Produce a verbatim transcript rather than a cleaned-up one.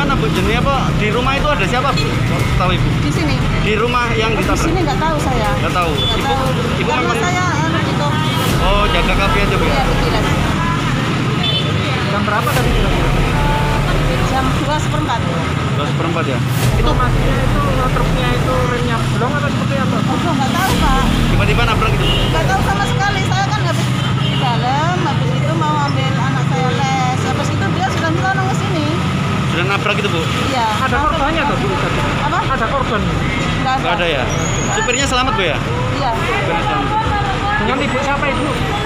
mana Bu? Jenisnya apa? Di rumah itu ada siapa Bu? Tahu Ibu? Di sini. Di rumah yang Di ditabrak? sini nggak tahu saya. Nggak tahu. Nggak Ibu, tahu. Ibu Karena memang. saya anu gitu. Oh, jaga kafe aja Bu ya? Iya, betul. Jam berapa tadi kira-kira? Jam dua seperempat. Dua seperempat ya? Itu masnya itu truknya itu remnya belum atau seperti apa? Oh, nggak tahu Pak. Tiba-tiba nabrak itu? Nggak tahu sama sekali. Saya kan habis di dalam, habis itu mau ambil anak saya les. Habis itu dia sudah nyelonong ke sini. Sudah nabrak itu Bu? Iya. Ada korbannya tuh Bu tadi? Apa? Ada korban? Nggak ada. Nggak ada ya? Supirnya selamat Bu ya? Iya. Supirnya selamat. Dengan ibu siapa itu?